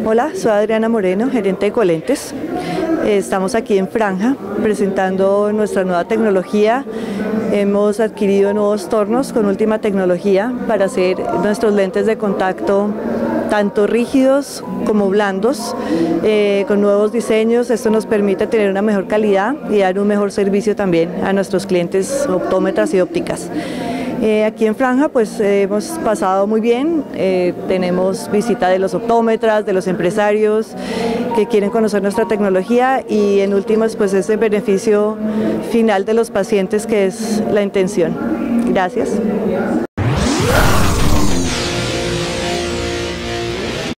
Hola, soy Adriana Moreno, gerente de Colentes. Estamos aquí en Franja presentando nuestra nueva tecnología. Hemos adquirido nuevos tornos con última tecnología para hacer nuestros lentes de contacto tanto rígidos como blandos, con nuevos diseños. Esto nos permite tener una mejor calidad y dar un mejor servicio también a nuestros clientes optómetras y ópticas. Aquí en Franja pues hemos pasado muy bien, tenemos visita de los optómetras, de los empresarios que quieren conocer nuestra tecnología y en últimas pues es el beneficio final de los pacientes que es la intención. Gracias.